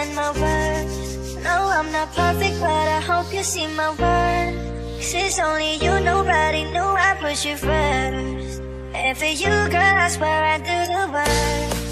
and my words. No, I'm not perfect, but I hope you see my worth. 'Cause it's only you, nobody knew I put you first. And for you, girl, I swear I do the work.